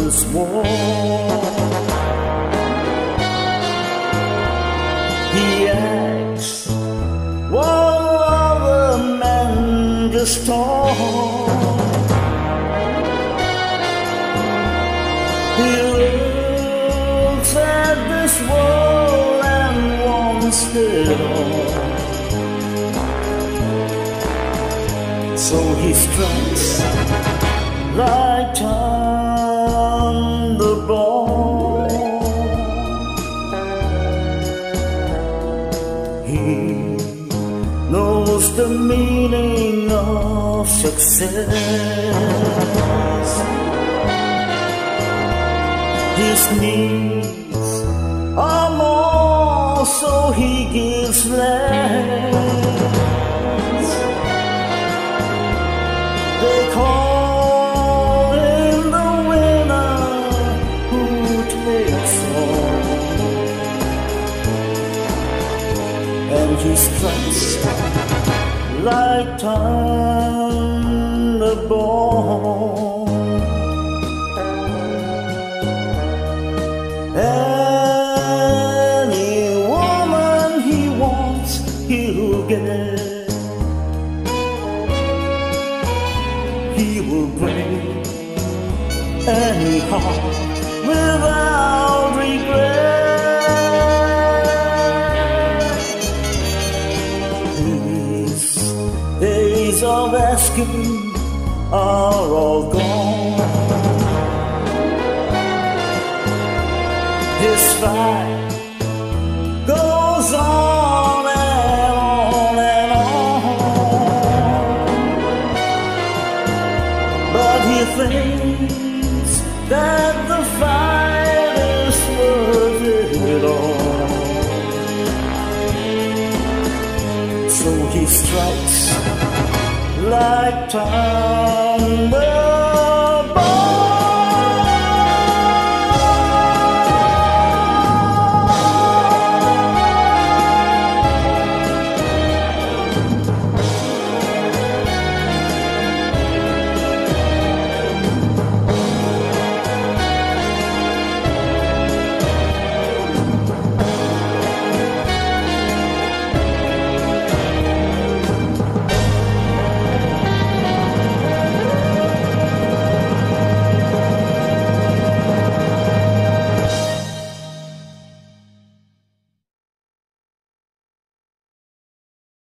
this war. He acts while other men just talk. He looks at this world and wants it all. So he strikes like Thunderball. He knows the meaning of success. His needs are more, so he gives less. They call him the winner who takes all, and he strikes like Thunderball. Any woman he wants, he'll get. He will break any heart without regret. His days of asking are all gone. His fight goes on and on and on, but he thinks that the fight is worth it all. So he strikes like time.